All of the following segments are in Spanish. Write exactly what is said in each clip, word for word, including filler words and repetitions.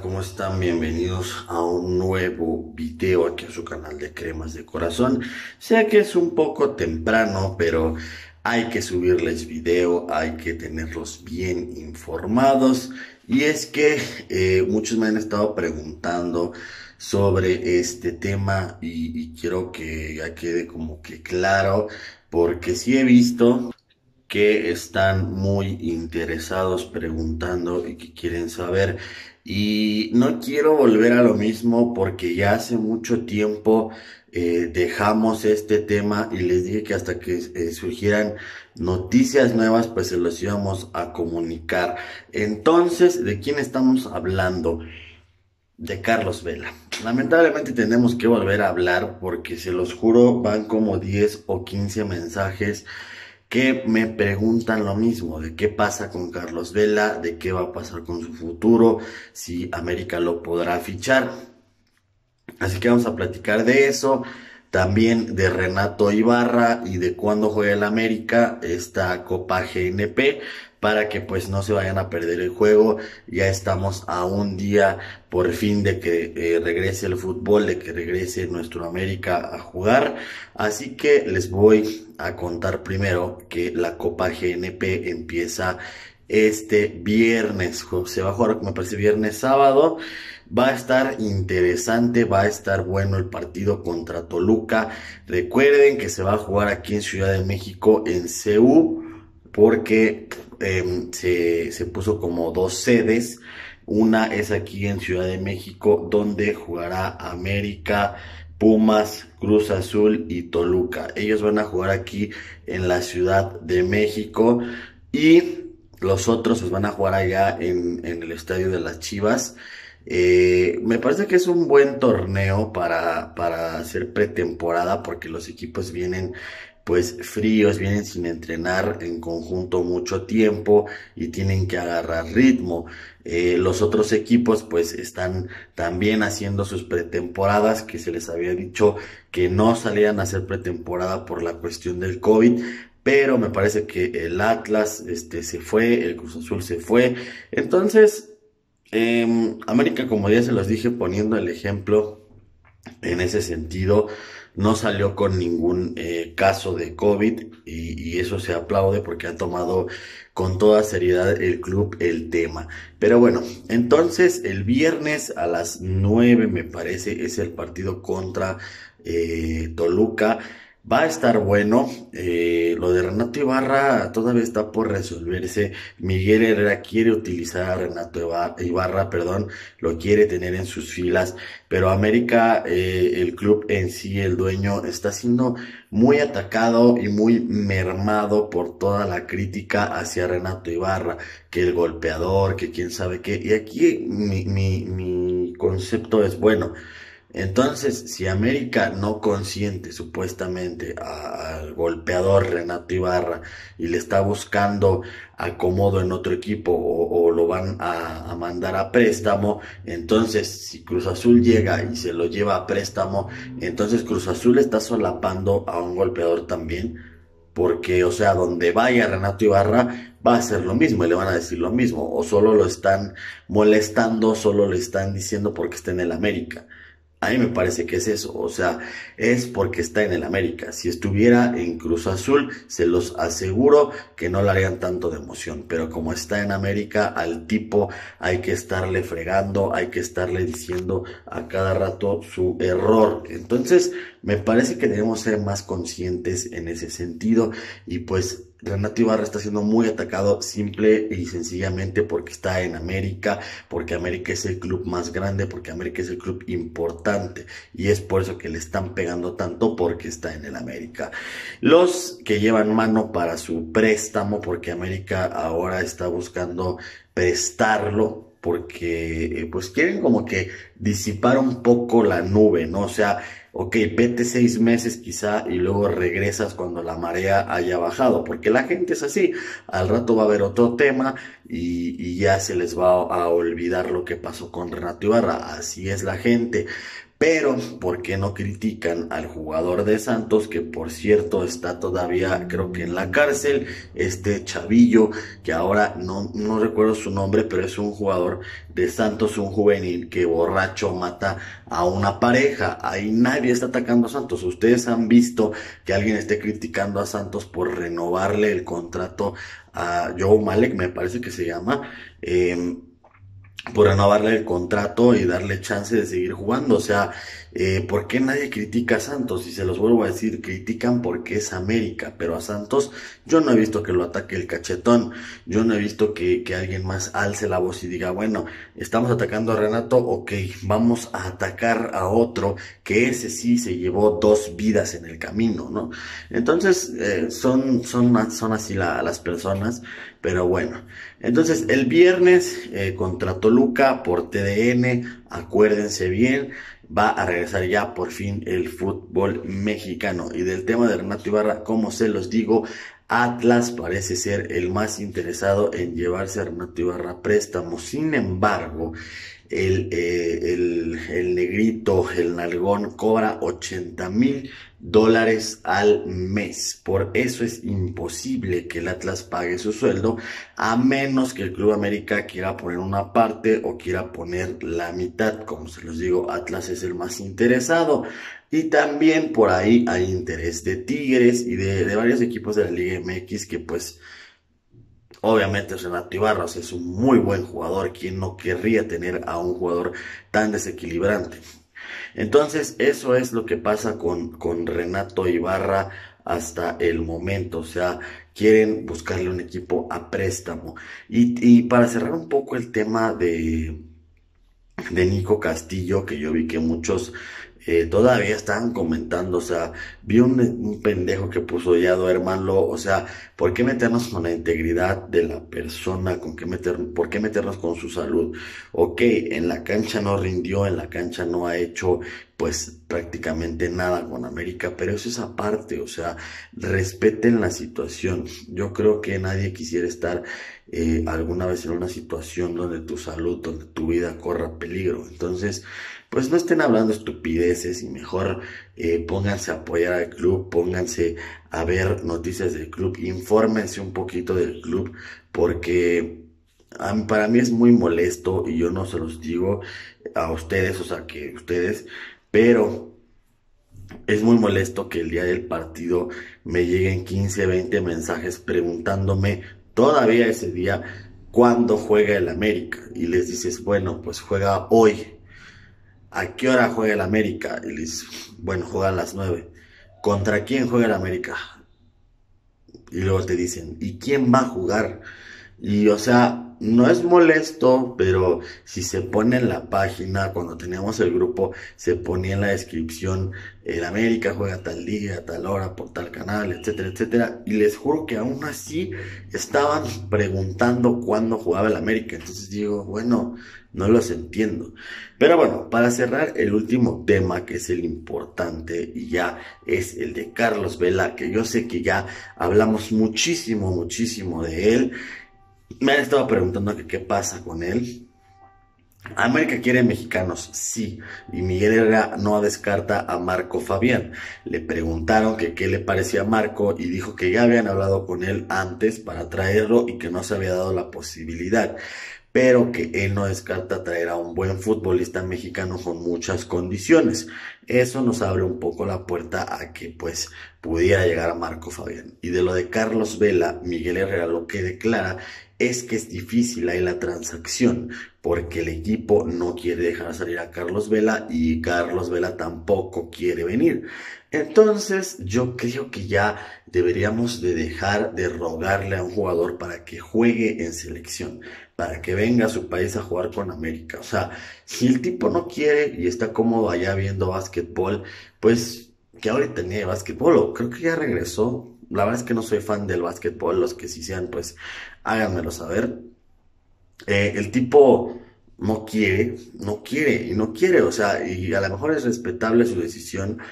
¿cómo están? Bienvenidos a un nuevo video aquí a su canal de Cremas de Corazón. Sé que es un poco temprano, pero hay que subirles video, hay que tenerlos bien informados. Y es que eh, muchos me han estado preguntando sobre este tema y, y quiero que ya quede como que claro, porque sí he visto que están muy interesados preguntando y que quieren saber. Y no quiero volver a lo mismo porque ya hace mucho tiempo eh, dejamos este tema y les dije que hasta que eh, surgieran noticias nuevas pues se los íbamos a comunicar. Entonces, ¿de quién estamos hablando? De Carlos Vela. Lamentablemente tenemos que volver a hablar porque se los juro van como diez o quince mensajes que me preguntan lo mismo, de qué pasa con Carlos Vela, de qué va a pasar con su futuro, si América lo podrá fichar. Así que vamos a platicar de eso, también de Renato Ibarra y de cuándo juega el América esta Copa G N P, para que pues no se vayan a perder el juego. Ya estamos a un día por fin de que eh, regrese el fútbol, de que regrese nuestro América a jugar. Así que les voy a contar primero que la Copa G N P empieza este viernes. Se va a jugar, me parece, viernes, sábado. Va a estar interesante, va a estar bueno el partido contra Toluca. Recuerden que se va a jugar aquí en Ciudad de México, en C U, porque eh, se, se puso como dos sedes. Una es aquí en Ciudad de México, donde jugará América, Pumas, Cruz Azul y Toluca. Ellos van a jugar aquí en la Ciudad de México y los otros pues van a jugar allá en, en el estadio de las Chivas. Eh, me parece que es un buen torneo para, para hacer pretemporada porque los equipos vienen pues fríos, vienen sin entrenar en conjunto mucho tiempo y tienen que agarrar ritmo. Eh, los otros equipos pues están también haciendo sus pretemporadas, que se les había dicho que no salían a hacer pretemporada por la cuestión del COVID. Pero me parece que el Atlas este, se fue, el Cruz Azul se fue. Entonces, eh, América, como ya se los dije, poniendo el ejemplo en ese sentido, no salió con ningún eh, caso de COVID y, y eso se aplaude porque ha tomado con toda seriedad el club el tema. Pero bueno, entonces el viernes a las nueve me parece es el partido contra eh, Toluca. Va a estar bueno. Eh, lo de Renato Ibarra todavía está por resolverse. Miguel Herrera quiere utilizar a Renato Ibarra, Ibarra, perdón, lo quiere tener en sus filas, pero América, eh, el club en sí, el dueño, está siendo muy atacado y muy mermado por toda la crítica hacia Renato Ibarra, que el golpeador, que quién sabe qué. Y aquí mi, mi, mi concepto es, bueno, entonces, si América no consiente supuestamente a- al golpeador Renato Ibarra y le está buscando acomodo en otro equipo o, o lo van a, a mandar a préstamo, entonces si Cruz Azul llega y se lo lleva a préstamo, entonces Cruz Azul está solapando a un golpeador también. Porque, o sea, donde vaya Renato Ibarra va a ser lo mismo y le van a decir lo mismo. O solo lo están molestando, solo le están diciendo porque está en el América. A mí me parece que es eso, o sea, es porque está en el América. Si estuviera en Cruz Azul, se los aseguro que no le harían tanto de emoción. Pero como está en América, al tipo hay que estarle fregando, hay que estarle diciendo a cada rato su error. Entonces, me parece que debemos ser más conscientes en ese sentido. Y pues Renato Ibarra está siendo muy atacado simple y sencillamente porque está en América, porque América es el club más grande, porque América es el club importante y es por eso que le están pegando tanto, porque está en el América. Los que llevan mano para su préstamo, porque América ahora está buscando prestarlo, porque eh, pues quieren como que disipar un poco la nube, ¿no? O sea, ok, vete seis meses quizá y luego regresas cuando la marea haya bajado, porque la gente es así, al rato va a haber otro tema y, y ya se les va a, a olvidar lo que pasó con Renato Ibarra, así es la gente. Pero, ¿por qué no critican al jugador de Santos, que por cierto está todavía, creo que en la cárcel, este chavillo, que ahora no, no recuerdo su nombre, pero es un jugador de Santos, un juvenil que borracho mata a una pareja? Ahí nadie está atacando a Santos. Ustedes han visto que alguien esté criticando a Santos por renovarle el contrato a Joe Malek, me parece que se llama, eh, por renovarle el contrato y darle chance de seguir jugando. O sea, eh, ¿por qué nadie critica a Santos? Y se los vuelvo a decir, critican porque es América, pero a Santos yo no he visto que lo ataque el cachetón, yo no he visto que, que alguien más alce la voz y diga, bueno, estamos atacando a Renato, ok, vamos a atacar a otro, que ese sí se llevó dos vidas en el camino, ¿no? Entonces, eh, son, son, son así la, las personas, pero bueno. Entonces, el viernes eh, contra Toluca por T D N, acuérdense bien, va a regresar ya por fin el fútbol mexicano. Y del tema de Renato Ibarra, como se los digo, Atlas parece ser el más interesado en llevarse a Renato Ibarra a préstamo. Sin embargo, el, eh, el, el negrito, el nalgón, cobra ochenta mil dólares al mes. Por eso es imposible que el Atlas pague su sueldo, a menos que el Club América quiera poner una parte o quiera poner la mitad. Como se los digo, Atlas es el más interesado. Y también por ahí hay interés de Tigres y de, de varios equipos de la Liga M X que pues obviamente Renato Ibarra es un muy buen jugador. ¿Quién no querría tener a un jugador tan desequilibrante? Entonces, eso es lo que pasa con, con Renato Ibarra hasta el momento. O sea, quieren buscarle un equipo a préstamo. Y, y para cerrar un poco el tema de, de Nico Castillo, que yo vi que muchos eh, todavía estaban comentando, o sea, vi un, un pendejo que puso ya duérmanlo. O sea, ¿por qué meternos con la integridad de la persona? ¿Con qué meter, por qué meternos con su salud? Ok, en la cancha no rindió, en la cancha no ha hecho pues prácticamente nada con América, pero eso es aparte. O sea, respeten la situación. Yo creo que nadie quisiera estar eh, alguna vez en una situación donde tu salud, donde tu vida corra peligro. Entonces, pues no estén hablando estupideces y mejor eh, pónganse a apoyar al club, pónganse a ver noticias del club, infórmense un poquito del club, porque a mí- para mí es muy molesto, y yo no se los digo a ustedes, o sea, que ustedes, pero es muy molesto que el día del partido me lleguen quince, veinte mensajes preguntándome todavía ese día cuándo juega el América. Y les dices, bueno, pues juega hoy. ¿A qué hora juega el América? Y les dices, bueno, juega a las nueve. ¿Contra quién juega el América? Y luego te dicen, ¿y quién va a jugar? Y o sea, no es molesto, pero si se pone en la página, cuando teníamos el grupo, se ponía en la descripción, el América juega tal día, tal hora, por tal canal, etcétera, etcétera. Y les juro que aún así estaban preguntando cuándo jugaba el América. Entonces digo, bueno, no los entiendo. Pero bueno, para cerrar el último tema, que es el importante, y ya es el de Carlos Vela, que yo sé que ya hablamos muchísimo, muchísimo de él. Me han estado preguntando que qué pasa con él. América quiere mexicanos, sí, y Miguel Herrera no descarta a Marco Fabián. Le preguntaron que qué le parecía a Marco y dijo que ya habían hablado con él antes para traerlo y que no se había dado la posibilidad, pero que él no descarta traer a un buen futbolista mexicano con muchas condiciones. Eso nos abre un poco la puerta a que pues pudiera llegar a Marco Fabián. Y de lo de Carlos Vela, Miguel Herrera lo que declara es que es difícil ahí la transacción, porque el equipo no quiere dejar salir a Carlos Vela y Carlos Vela tampoco quiere venir. Entonces yo creo que ya deberíamos de dejar de rogarle a un jugador para que juegue en selección, para que venga a su país a jugar con América. O sea, si el tipo no quiere y está cómodo allá viendo básquetbol, pues que ahorita ni de básquetbol, o creo que ya regresó. La verdad es que no soy fan del básquetbol, los que sí sean, pues háganmelo saber. Eh, el tipo no quiere, no quiere y no quiere, o sea, y a lo mejor es respetable su decisión,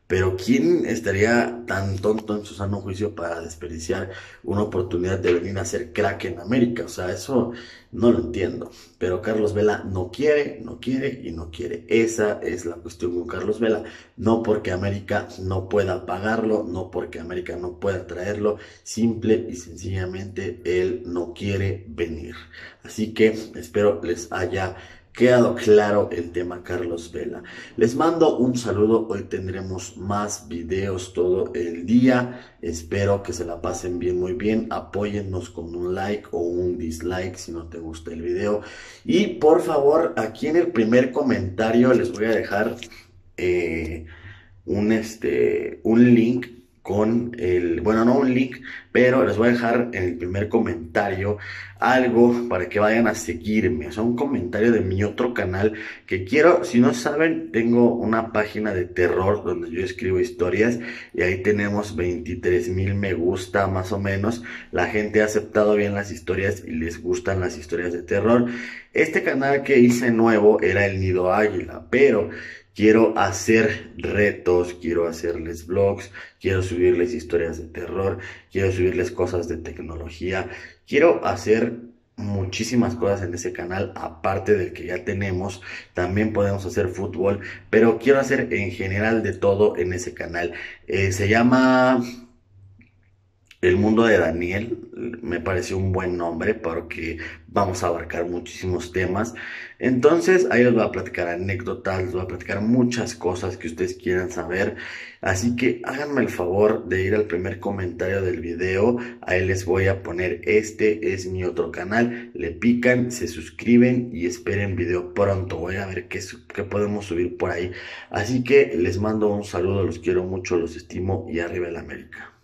Pero ¿quién estaría tan tonto en su sano juicio para desperdiciar una oportunidad de venir a ser crack en América? O sea, eso no lo entiendo. Pero Carlos Vela no quiere, no quiere y no quiere. Esa es la cuestión con Carlos Vela. No porque América no pueda pagarlo, no porque América no pueda traerlo. Simple y sencillamente él no quiere venir. Así que espero les haya quedado claro el tema Carlos Vela. Les mando un saludo, hoy tendremos más videos todo el día, espero que se la pasen bien, muy bien, apóyennos con un like o un dislike si no te gusta el video, y por favor aquí en el primer comentario les voy a dejar eh, un, este, un link con el, bueno, no un link, pero les voy a dejar en el primer comentario algo para que vayan a seguirme, o sea, un comentario de mi otro canal que quiero, si no saben, tengo una página de terror donde yo escribo historias y ahí tenemos veintitrés mil me gusta más o menos, la gente ha aceptado bien las historias y les gustan las historias de terror. Este canal que hice nuevo era el Nido Águila, pero quiero hacer retos, quiero hacerles vlogs, quiero subirles historias de terror, quiero subirles cosas de tecnología, quiero hacer muchísimas cosas en ese canal, aparte del que ya tenemos, también podemos hacer fútbol, pero quiero hacer en general de todo en ese canal. Eh, se llama El Mundo de Daniel, me pareció un buen nombre porque vamos a abarcar muchísimos temas. Entonces ahí les voy a platicar anécdotas, les voy a platicar muchas cosas que ustedes quieran saber. Así que háganme el favor de ir al primer comentario del video, ahí les voy a poner este es mi otro canal, le pican, se suscriben y esperen video pronto, voy a ver qué, qué podemos subir por ahí. Así que les mando un saludo, los quiero mucho, los estimo y arriba el América.